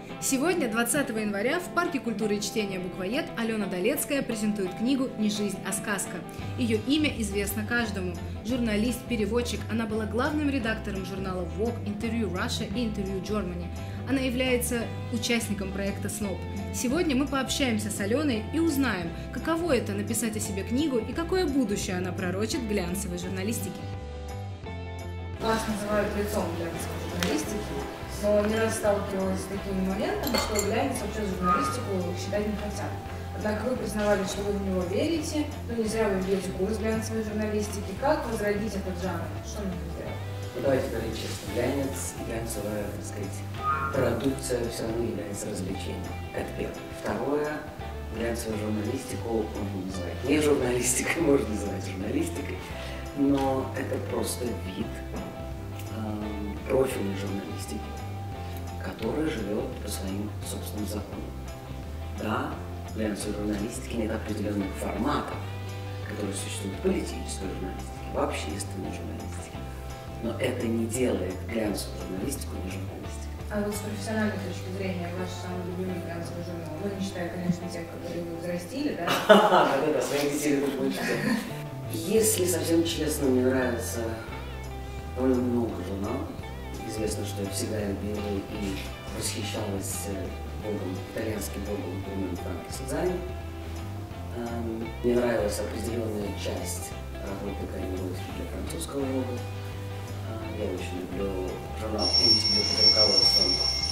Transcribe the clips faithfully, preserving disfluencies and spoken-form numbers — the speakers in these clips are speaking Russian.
Сегодня, двадцатого января, в Парке культуры и чтения «Буквоед» Алена Долецкая презентует книгу «Не жизнь, а сказка». Ее имя известно каждому. Журналист, переводчик, она была главным редактором журналов Vogue, Interview Russia и Interview Germany. Она является участником проекта СНОП. Сегодня мы пообщаемся с Аленой и узнаем, каково это написать о себе книгу и какое будущее она пророчит глянцевой журналистике. Вас называют лицом глянцевой журналистики, но не раз сталкивалась с такими моментами, что глянец вообще журналистику считать не хотят. Однако вы признавали, что вы в него верите, но не зря вы ведете курс глянцевой журналистики. Как возродить этот жанр? Что нужно сделать? Ну, давайте говорить честно, глянец и глянцевая, так сказать, продукция все равно является развлечением. Это первое. Второе, глянцевую журналистику можно называть не журналистикой, можно называть журналистикой, но это просто вид э, профильной журналистики, которая живет по своим собственным законам. Да, в глянцевой журналистике нет определенных форматов, которые существуют в политической журналистике, в общественной журналистике. Но это не делает глянцевую журналистику не журналистикой. А вот с профессиональной точки зрения, ваш самый любимый глянцевый журнал, ну не считая, конечно, тех, которые вы взрастили, да? Да-да-да, своих детей тут больше. Если совсем честно, мне нравится довольно много журналов. Известно, что я всегда любила и восхищалась богом, итальянским богом времен Франко Созани. Мне нравилась определенная часть работы Кариновой для французского бога. Я очень люблю журнал «Интервью» под руководством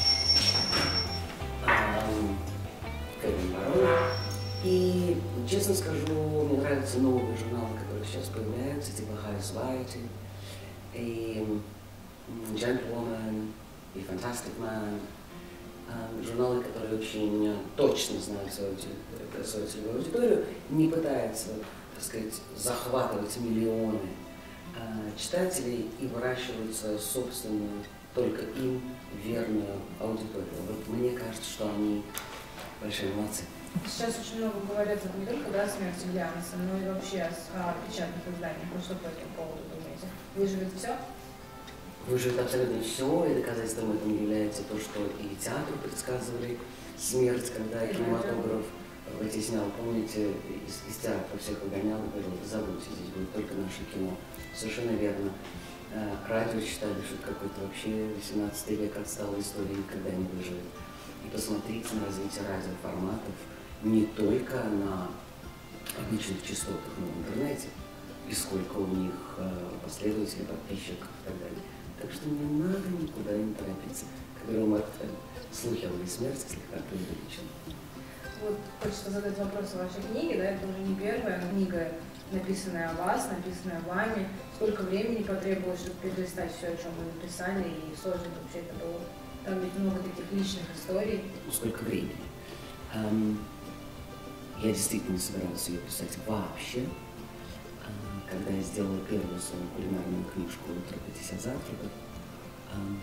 Кевина Барона. И, честно скажу, мне нравятся новые журналы, которые сейчас появляются, типа High Society, и Gentlewoman, и Fantastic Man. Журналы, которые очень точно знают свою, свою целевую аудиторию, не пытаются, так сказать, захватывать миллионы читателей и выращивают свою собственную, только им верную аудиторию. Вот мне кажется, что они большие молодцы. Сейчас очень много говорят не только да, о смерти глянца, но и вообще о, о печатных изданиях. Ну что по этому поводу думаете? Выживет все? Выживет абсолютно все, и доказательством этому является то, что и театру предсказывали смерть, когда кинематограф вытеснял. Помните, из, из театра всех выгонял, говорил, забудьте, здесь будет только наше кино. Совершенно верно. Радио считали, что это какой-то вообще восемнадцатый век отсталой истории, никогда не выживет. И посмотрите на развитие радиоформатов не только на обычных частотах, но в интернете, и сколько у них последователей, подписчиков и так далее. Так что не надо никуда не торопиться. Как говорил Марк Твен, слухи о моей смерти слегка преувеличены. Вот хочется задать вопрос о вашей книге, да, это уже не первая книга, написанная о вас, написанная вами. Сколько времени потребовалось, чтобы перелистать все, о чем вы написали, и сложно вообще это было? Там ведь много таких личных историй. Ну, сколько времени? Um, я действительно не собирался ее писать вообще. Uh, когда я сделала первую свою кулинарную книжку «Утро пятьдесят завтраков», um,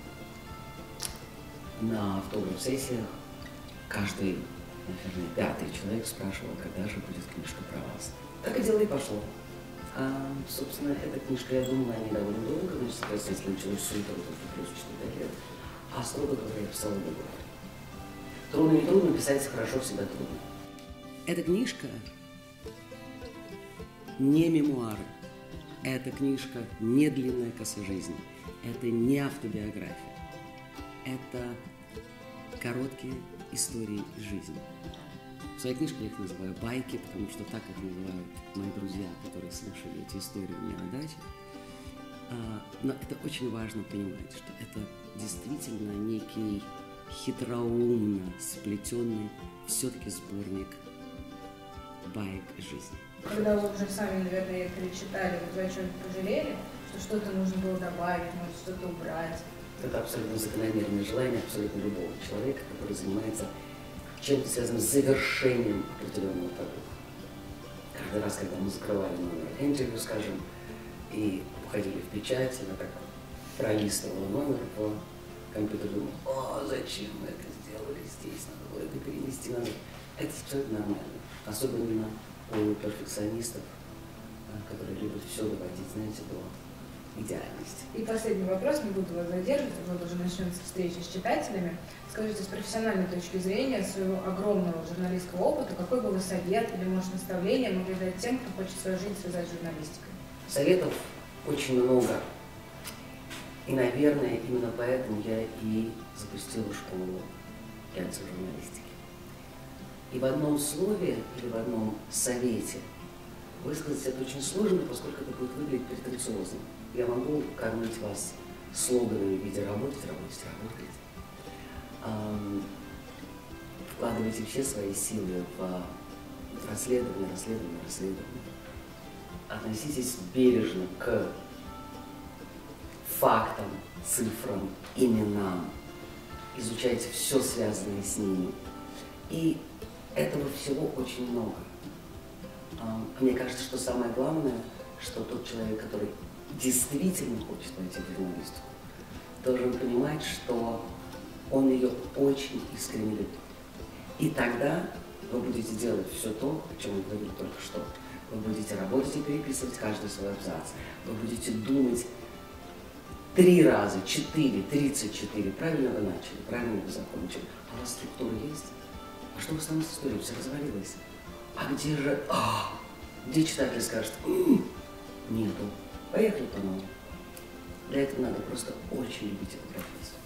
на автограф-сессиях каждый, наверное, пятый человек спрашивал, когда же будет книжка про вас. Так и дело и пошло. А, собственно, эта книжка, я думала, о ней довольно долго, значит, соответственно, началось с утра, плюс четыре лет. А строго говоря, я писала много. Трудно не трудно, писать хорошо всегда трудно. Эта книжка не мемуары. Эта книжка не длинная коса жизни. Это не автобиография. Это короткие истории жизни. В своей книжке я их называю байки, потому что так их называют мои друзья, которые слушали эти истории у меня на даче. Но это очень важно понимать, что это действительно некий хитроумно сплетенный все-таки сборник баек жизни. Когда вы уже сами, наверное, это перечитали, вы о чем-то пожалели, что что-то нужно было добавить, может что-то убрать? Это абсолютно закономерное желание абсолютно любого человека, который занимается чем-то связанным с завершением определенного продукта. Каждый раз, когда мы закрывали номер интервью, скажем, и уходили в печать, я так пролистывала номер по компьютеру, думала, о, зачем мы это сделали здесь, надо было это перенести назад. Это абсолютно нормально, особенно у перфекционистов, которые любят все доводить, знаете, до идеальности. И последний вопрос, не буду вас задерживать, вот уже начнется встреча с читателями. Скажите, с профессиональной точки зрения, своего огромного журналистского опыта, какой бы вы совет или, может, наставление могли дать тем, кто хочет свою жизнь связать с журналистикой? Советов очень много. И, наверное, именно поэтому я и запустила школу реакции журналистики. И в одном слове или в одном совете высказать это очень сложно, поскольку это будет выглядеть претенциозно. Я могу кормить вас слоганами в виде «работать, работать, работать». Эм, вкладывайте все свои силы в расследование, расследование, расследование. Относитесь бережно к фактам, цифрам, именам. Изучайте все, связанное с ними. И этого всего очень много. Мне кажется, что самое главное, что тот человек, который действительно хочет войти в журналистику, должен понимать, что он ее очень искренне любит. И тогда вы будете делать все то, о чем мы говорили только что. Вы будете работать и переписывать каждый свой абзац. Вы будете думать три раза, четыре, тридцать четыре. Правильно вы начали, правильно вы закончили. А у вас структура есть? А что вы с нами с историей? Все развалилось. А где же... А, где читатель скажет? Нету. Поехали по новому. Для этого надо просто очень любить эту профессию.